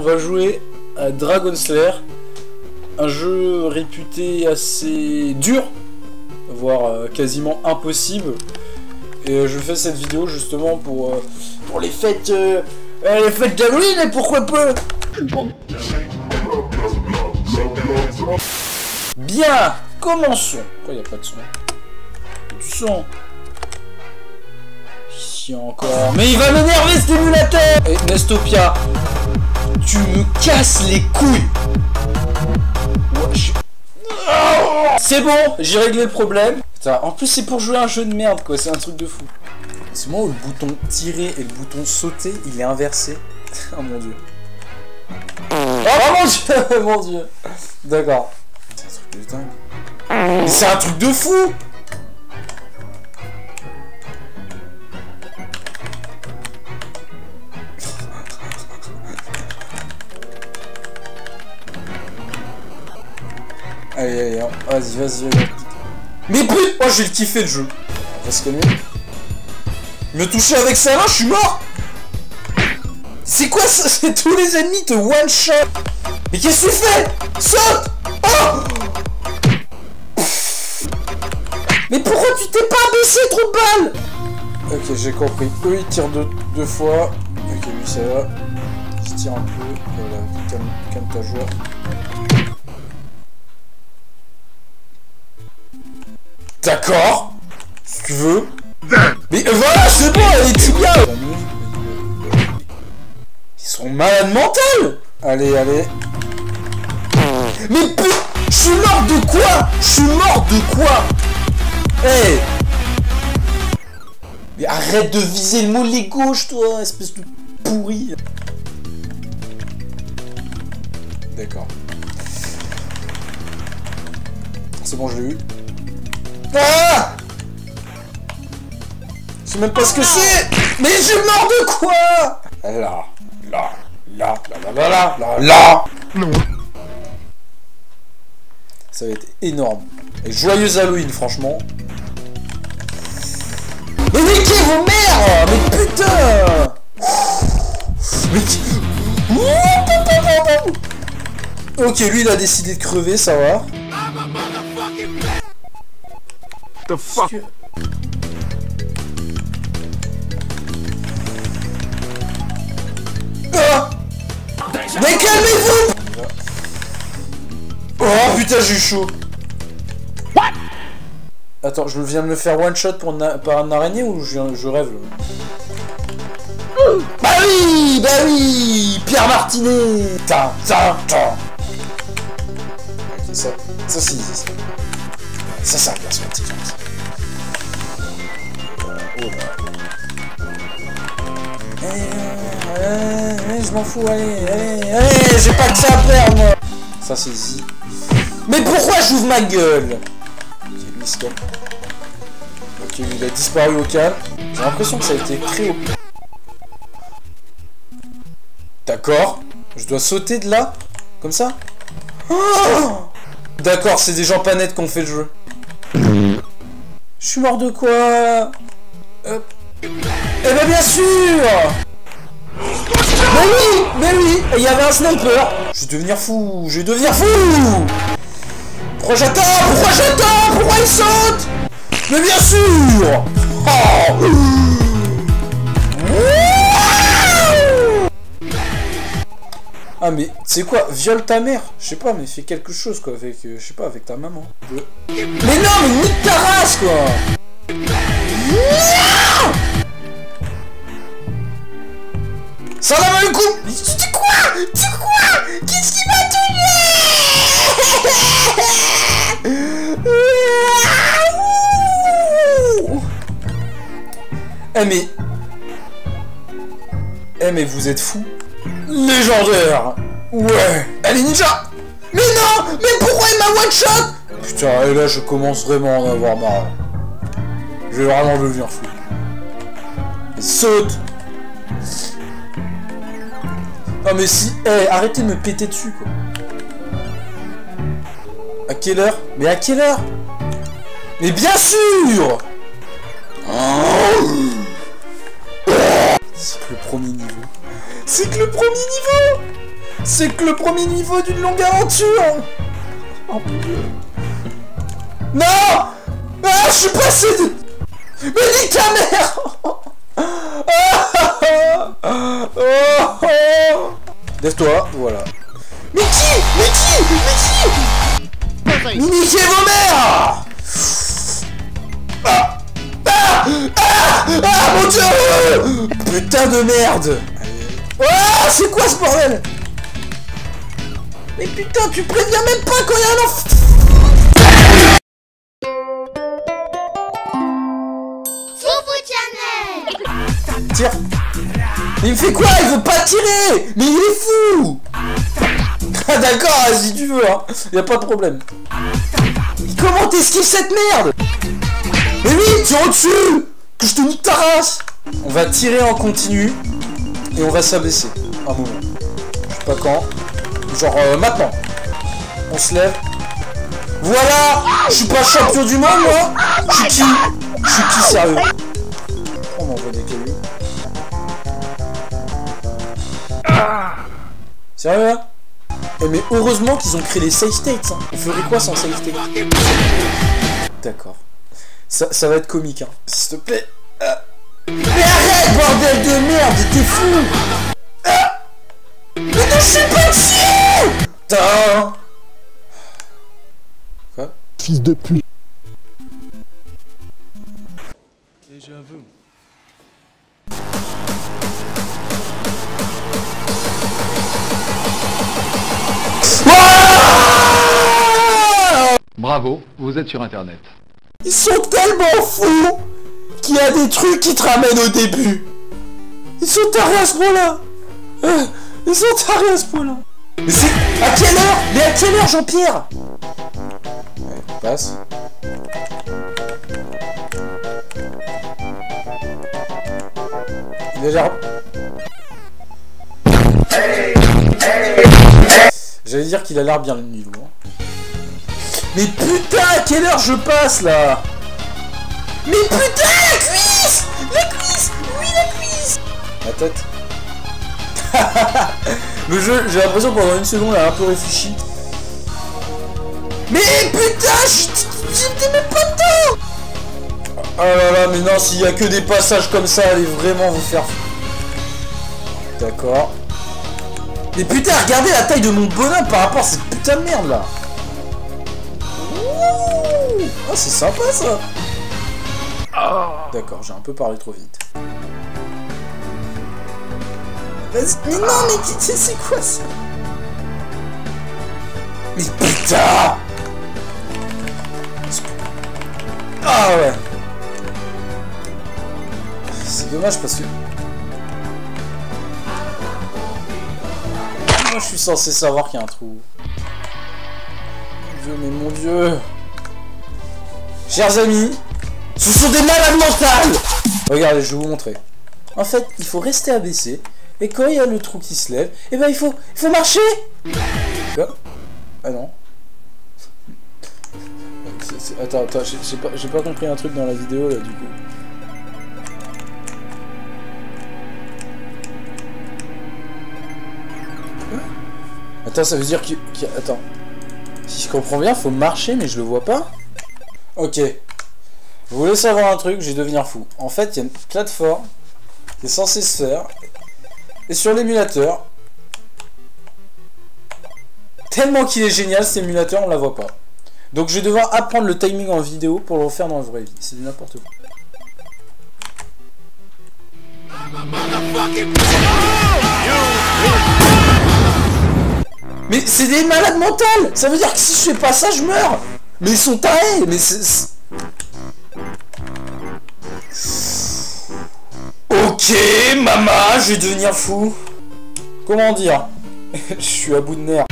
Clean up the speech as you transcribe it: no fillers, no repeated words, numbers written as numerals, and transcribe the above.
on va jouer à Dragon Slayer, un jeu réputé assez dur, voire quasiment impossible. Et je fais cette vidéo justement pour les fêtes d'Halloween, et pourquoi pas. Bien, commençons. Pourquoi il n'y a pas de son? Du son. Ici encore. Mais il va m'énerver cet émulateur. Et Nestopia, tu me casses les couilles. Ouais, c'est bon, j'ai réglé le problème. Putain, en plus c'est pour jouer à un jeu de merde quoi, c'est un truc de fou. C'est moi où le bouton tirer et le bouton sauter il est inversé. Oh mon dieu. Oh mon dieu. Mon dieu. D'accord. C'est un truc de dingue. Mais c'est un truc de fou. Allez, allez, vas-y. Mais putain, moi j'ai kiffé le jeu. On va se calmer. Me toucher avec sa main, je suis mort. C'est quoi ça? C'est tous les ennemis te one shot. Mais qu'est-ce que tu fais? Saute. Oh. Mais pourquoi tu t'es pas abaissé, trop de balles? Ok, j'ai compris. Eux ils tirent deux fois. Ok, lui ça va. Il se tire un peu. Voilà, calme ta joie. D'accord, si tu veux. Mais voilà, c'est bon, elle est tout bien. Ils sont malades mentales. Allez. Mais putain, je suis mort de quoi? Hey. Mais arrête de viser le mollet gauche, toi, espèce de pourri. D'accord. C'est bon, je l'ai eu. Ah! Je sais même pas ce que c'est. Mais je suis mort de quoi? Là. Non. Ça va être énorme. Et joyeux Halloween, franchement. Mais niquez vos mères! Mais putain! Ok, lui il a décidé de crever, ça va. The fuck? Ah! Mais calmez-vous! Oh putain, j'ai eu chaud. What? Attends, je viens de me faire one shot par un araignée ou je rêve là? Bah oui! Pierre Martinet! Ta. Ok, ça si. Ça bien sûr, c'est comme ça. Oh là. Je m'en fous, allez, j'ai pas que ça à perdre, moi. Ça c'est easy. Mais pourquoi j'ouvre ma gueule? Ok, lui il se calme. Ok, lui il a disparu au calme. J'ai l'impression que ça a été créé au... D'accord. Je dois sauter de là? Comme ça? Oh, d'accord, c'est des gens pas nets qui ont fait le jeu. Je suis mort de quoi? Hop. Eh ben bien sûr! Mais oui! Il y avait un sniper! Je vais devenir fou! Pourquoi j'attends? Pourquoi il saute? Mais bien sûr! Oh. Ah mais c'est quoi? Viole ta mère? Je sais pas, mais fais quelque chose quoi avec, je sais pas, avec ta maman. Mais non, mais nique ta race quoi! Ça va le coup! Tu quoi? Qu'est-ce qui m'a tué? Mais vous êtes fous? Légendaire! Ouais! Elle est ninja! Mais non! Mais pourquoi il m'a one shot? Putain, et là je commence vraiment à en avoir marre. Je vais vraiment devenir fou. Et saute! Non mais si... arrêtez de me péter dessus quoi. À quelle heure? Mais à quelle heure? Mais bien sûr! C'est que le premier niveau. C'est que le premier niveau d'une longue aventure. Oh mon dieu. Non. Ah, je suis passé de... Mais dis ta mère. Lève-toi, voilà. Mais qui? Niquez vos mères. Ah mon dieu. Putain de merde. Ah, c'est quoi ce bordel? Mais putain, tu préviens même pas quand il y a un enfant. Tire. Mais il me fait quoi? Il veut pas tirer. Mais il est fou. Ah d'accord, si tu veux, hein. Y'a pas de problème. Comment t'esquives cette merde? Mais oui, tire au-dessus. Que je te nique ta race. On va tirer en continu. Et on va s'abaisser. Un moment. Je sais pas quand. Genre maintenant. On se lève. Voilà. Je suis pas champion du monde, moi. Je suis qui sérieux? On m'envoie des cailloux. Sérieux là? Eh mais heureusement qu'ils ont créé les save states, hein. On ferait quoi sans save state? D'accord. Ça va être comique, hein. S'il te plaît. Mais arrête, bordel de merde, t'es fou. Mais non, je suis pas dessus. Putain. Quoi? Fils de pute. Déjà vu. Bravo, vous êtes sur internet. Ils sont tellement fous qu'il y a des trucs qui te ramènent au début. Ils sont tarés à ce point-là. Ils sont tarés à ce point-là. Mais c'est... À quelle heure? Mais à quelle heure, Jean-Pierre? Ouais, passe. Il a l'air... J'allais dire qu'il a l'air bien le niveau. Mais putain, à quelle heure je passe là? Mais putain, la cuisse! La cuisse! Oui, la cuisse! La tête. Le jeu, j'ai l'impression que pendant une seconde, elle a un peu réfléchi. Mais putain, j'étais même pas dedans! Oh là là, mais non, s'il y a que des passages comme ça, allez vraiment vous faire... D'accord. Mais putain, regardez la taille de mon bonhomme par rapport à cette putain de merde là. Ah, c'est sympa ça. D'accord, j'ai un peu parlé trop vite. Vas-y, mais non, mais c'est quoi ça? Mais putain! Ah ouais. C'est dommage parce que... Moi je suis censé savoir qu'il y a un trou. Mon dieu, mais mon dieu. Chers amis, ce sont des malades mentales. Regardez, je vais vous montrer. En fait, il faut rester abaissé. Et quand il y a le trou qui se lève, et ben il faut marcher. Quoi? Ah non. Attends, j'ai pas compris un truc dans la vidéo là du coup. Quoi? Attends, ça veut dire qu'il y a... Attends. Si je comprends bien, faut marcher, mais je le vois pas. Ok. Vous voulez savoir un truc, je vais devenir fou. En fait, il y a une plateforme qui est censée se faire. Et sur l'émulateur, tellement qu'il est génial cet émulateur, on la voit pas. Donc je vais devoir apprendre le timing en vidéo pour le refaire dans la vraie vie. C'est du n'importe quoi. Mais c'est des malades mentales. Ça veut dire que si je fais pas ça, je meurs. Mais ils sont tarés. Mais c'est... Ok, maman, je vais devenir fou. Comment dire? Je suis à bout de nerfs.